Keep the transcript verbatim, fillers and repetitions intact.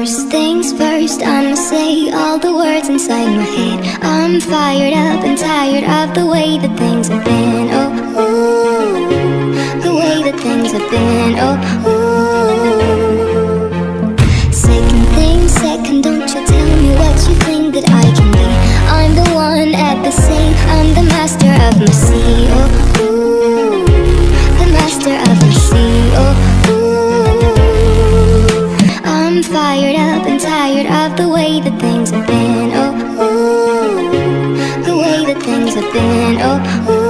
First things first, I'ma say all the words inside my head. I'm fired up and tired of the way that things have been. Oh, ooh, the way that things have been. Oh, ooh. Second thing second, don't you tell me what you think that I can be. I'm the one at the same, I'm the master of my sea. Oh, ooh, the master of my sea. Oh, I'm fired up and tired of the way that things have been. Oh, ooh, the way that things have been. Oh, ooh.